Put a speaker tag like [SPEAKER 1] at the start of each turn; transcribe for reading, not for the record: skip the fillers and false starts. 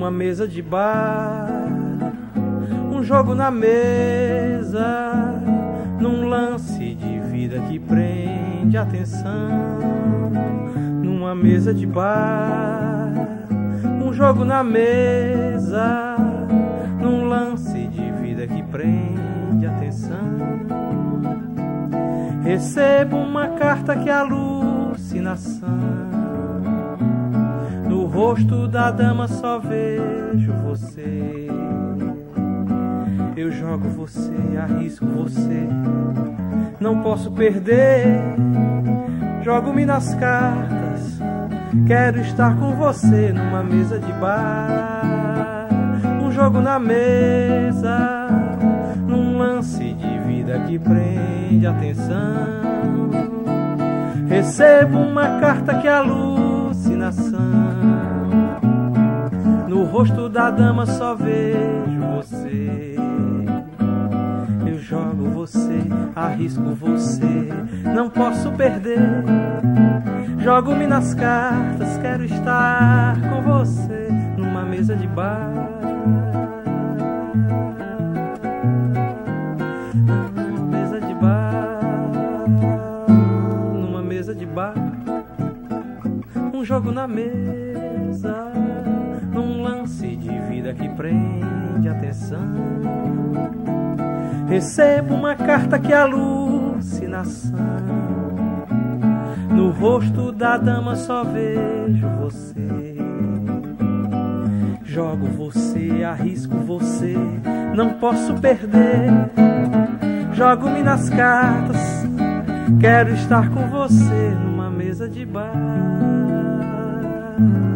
[SPEAKER 1] numa mesa de bar, um jogo na mesa, num lance de vida que prende a atenção. Numa mesa de bar, um jogo na mesa, num lance de vida que prende a atenção. Recebo uma carta que é alucinação. No rosto da dama só vejo você. Eu jogo você, arrisco você, não posso perder. Jogo-me nas cartas, quero estar com você numa mesa de bar, um jogo na mesa, num lance de vida que prende a atenção. Recebo uma carta que é alucinação. No rosto da dama só vejo você. Eu jogo você, arrisco você, não posso perder. Jogo-me nas cartas, quero estar com você numa mesa de bar. Numa mesa de bar, numa mesa de bar, um jogo na mesa, num lance de vida que prende a atenção. Recebo uma carta que é alucinação. No rosto da dama só vejo você. Jogo você, arrisco você, não posso perder. Jogo-me nas cartas, quero estar com você numa mesa de bar.